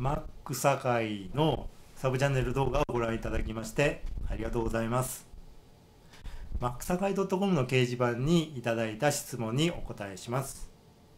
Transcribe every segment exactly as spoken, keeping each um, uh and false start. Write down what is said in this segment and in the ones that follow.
マック堺のサブチャンネル動画をご覧いただきましてありがとうございます。マック堺 .com の掲示板にいただいた質問にお答えします。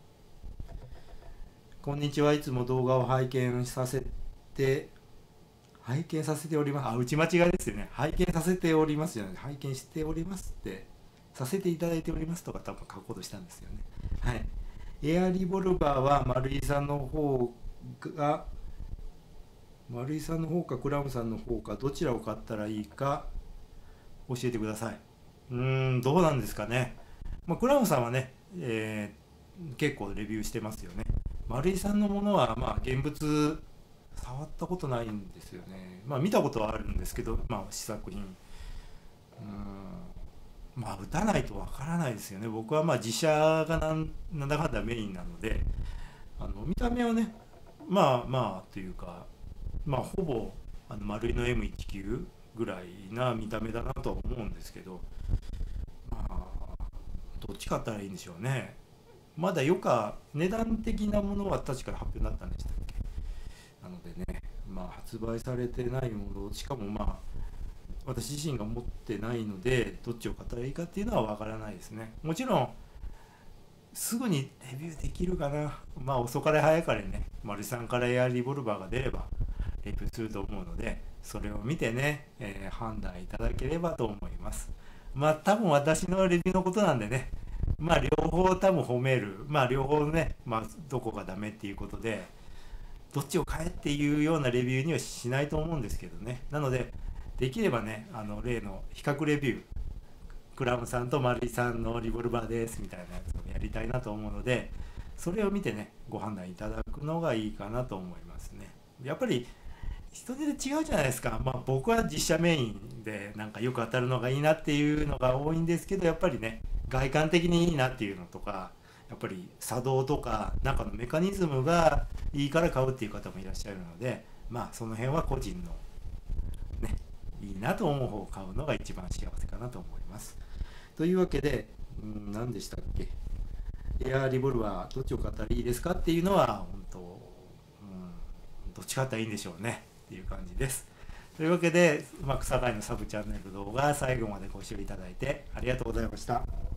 こんにちは。いつも動画を拝見させて拝見させております。あ、打ち間違いですよね。拝見させておりますよね。拝見しておりますってさせていただいておりますとか多分書こうとしたんですよね。はい。エアリボルバーは丸井さんの方が丸井さんの方かクラムさんの方かどちらを買ったらいいか教えてください。うーん、どうなんですかね。まあ、クラムさんはね、えー結構レビューしてますよね。丸井さんのものはまあ現物触ったことないんですよね。まあ見たことはあるんですけど、まあ試作品。うーん、まあ打たないとわからないですよね。僕はまあ自社がなんなんだかんだメインなので、あの見た目はね、まあまあというか、まあほぼあの丸いの エムじゅうきゅう ぐらいな見た目だなとは思うんですけど、まあどっち買ったらいいんでしょうね。まだ余価値段的なものは確か発表になったんでしたっけ。なのでね、まあ発売されてないもの、しかもまあ私自身が持ってないのでどっちを買ったらいいかっていうのはわからないですね。もちろんすぐにレビューできるかな。まあ遅かれ早かれね、丸さんからエアリボルバーが出ればレビューすると思うので、それを見てね、えー判断いただければと思います。まあ多分私のレビューのことなんでね、まあ両方多分褒める、まあ両方ね、まあどこがダメっていうことで、どっちを買えっていうようなレビューにはしないと思うんですけどね。なので、できればね、あの例の比較レビュー、クラムさんとマリーさんのリボルバーですみたいなやつをやりたいなと思うので、それを見てねご判断いただくのがいいかなと思いますね。やっぱり人で違うじゃないですか。まあ僕は実写メインでなんかよく当たるのがいいなっていうのが多いんですけど、やっぱりね外観的にいいなっていうのとか、やっぱり作動とか中のメカニズムがいいから買うっていう方もいらっしゃるので、まあその辺は個人のね、いいなと思う方を買うのが一番幸せかなと思います。というわけで、うん、何でしたっけ、エアーリボルバーどっちを買ったらいいですかっていうのは本当、うん、どっち買ったらいいんでしょうねっていう感じです。というわけで、うまく堺のサブチャンネル動画最後までご視聴いただいてありがとうございました。